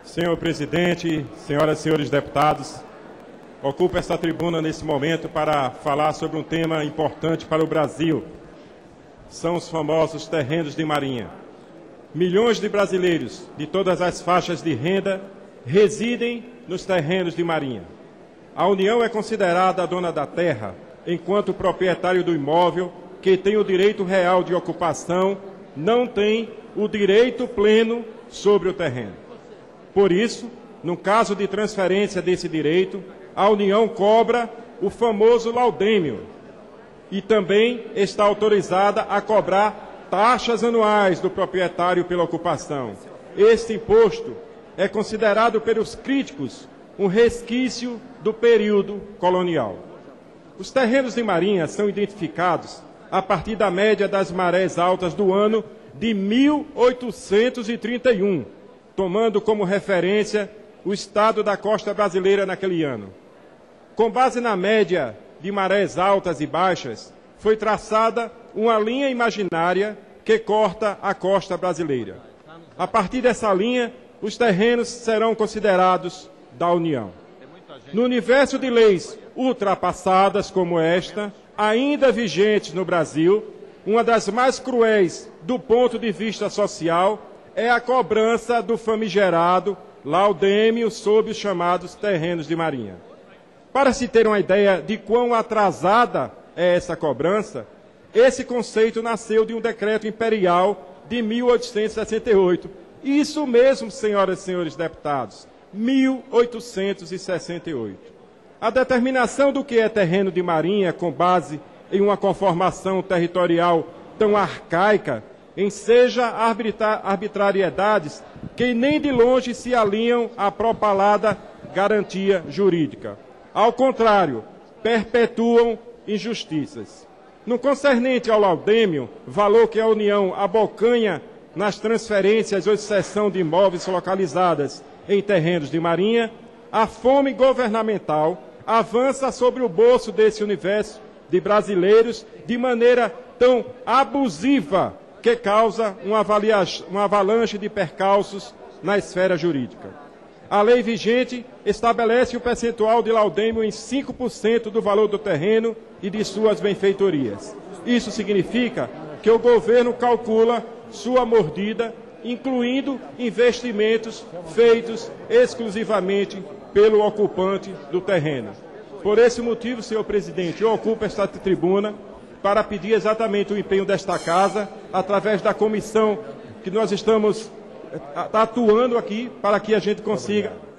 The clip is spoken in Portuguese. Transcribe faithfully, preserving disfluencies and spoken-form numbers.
Senhor presidente, senhoras e senhores deputados, ocupo esta tribuna nesse momento para falar sobre um tema importante para o Brasil. São os famosos terrenos de marinha. Milhões de brasileiros de todas as faixas de renda residem nos terrenos de marinha. A União é considerada a dona da terra, enquanto o proprietário do imóvel, que tem o direito real de ocupação, não tem o direito pleno sobre o terreno. Por isso, no caso de transferência desse direito, a União cobra o famoso laudêmio e também está autorizada a cobrar taxas anuais do proprietário pela ocupação. Este imposto é considerado pelos críticos um resquício do período colonial. Os terrenos de marinha são identificados a partir da média das marés altas do ano de mil oitocentos e trinta e um, tomando como referência o estado da costa brasileira naquele ano. Com base na média de marés altas e baixas, foi traçada uma linha imaginária que corta a costa brasileira. A partir dessa linha, os terrenos serão considerados da União. No universo de leis ultrapassadas como esta, ainda vigentes no Brasil, uma das mais cruéis do ponto de vista social é a cobrança do famigerado laudêmio sobre os chamados terrenos de marinha. Para se ter uma ideia de quão atrasada é essa cobrança, esse conceito nasceu de um decreto imperial de mil oitocentos e sessenta e oito. Isso mesmo, senhoras e senhores deputados, mil oitocentos e sessenta e oito. A determinação do que é terreno de marinha com base em uma conformação territorial tão arcaica enseja arbitra arbitrariedades que nem de longe se alinham à propalada garantia jurídica. Ao contrário, perpetuam injustiças. No concernente ao laudêmio, valor que a União abocanha nas transferências ou cessão de imóveis localizadas em terrenos de marinha, a fome governamental avança sobre o bolso desse universo de brasileiros de maneira tão abusiva que causa uma, uma avalanche de percalços na esfera jurídica. A lei vigente estabelece o percentual de laudêmio em cinco por cento do valor do terreno e de suas benfeitorias. Isso significa que o governo calcula sua mordida, incluindo investimentos feitos exclusivamente pelo ocupante do terreno. Por esse motivo, senhor presidente, eu ocupo esta tribuna para pedir exatamente o empenho desta casa, através da comissão que nós estamos atuando aqui, para que a gente consiga